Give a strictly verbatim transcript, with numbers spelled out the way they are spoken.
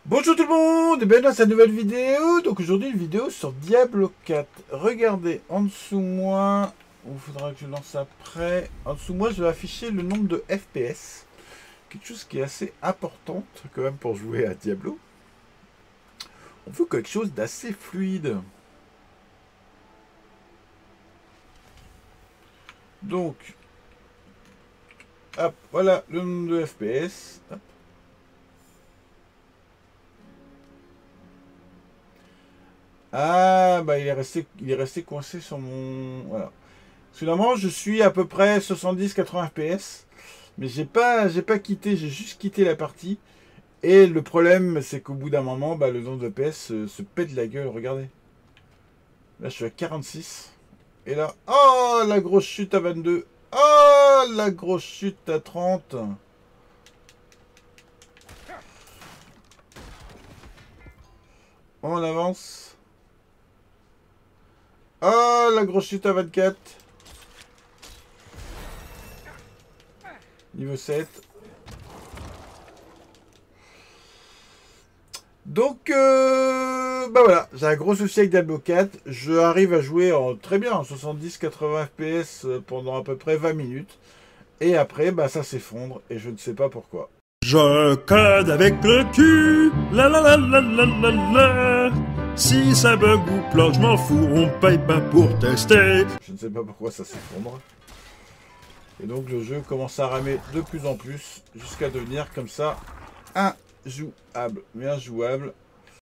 Bonjour tout le monde et bienvenue dans cette nouvelle vidéo. Donc aujourd'hui une vidéo sur Diablo quatre. Regardez en dessous moi, il faudra que je lance après. En dessous moi je vais afficher le nombre de F P S. Quelque chose qui est assez important quand même pour jouer à Diablo. On veut quelque chose d'assez fluide. Donc, hop, voilà le nombre de F P S. Hop. Ah, bah il est resté, il est resté coincé sur mon... Voilà. Finalement, je suis à peu près soixante-dix à quatre-vingts F P S. Mais j'ai pas, j'ai pas quitté, j'ai juste quitté la partie. Et le problème, c'est qu'au bout d'un moment, bah, le nombre de F P S se, se pète la gueule. Regardez. Là, je suis à quarante-six. Et là, oh, la grosse chute à vingt-deux. Oh, la grosse chute à trente. On avance. Oh, la grosse chute à vingt-quatre. Niveau sept. Donc, euh, bah voilà, j'ai un gros souci avec Diablo quatre. Je arrive à jouer en, très bien en soixante-dix à quatre-vingts F P S pendant à peu près vingt minutes. Et après, bah ça s'effondre et je ne sais pas pourquoi. Je code avec le cul, la la la la la la la. Si ça bug ou plante, je m'en fous, on paye pas pour tester. Je ne sais pas pourquoi ça s'effondre. Et donc le jeu commence à ramer de plus en plus jusqu'à devenir comme ça injouable. Mais injouable.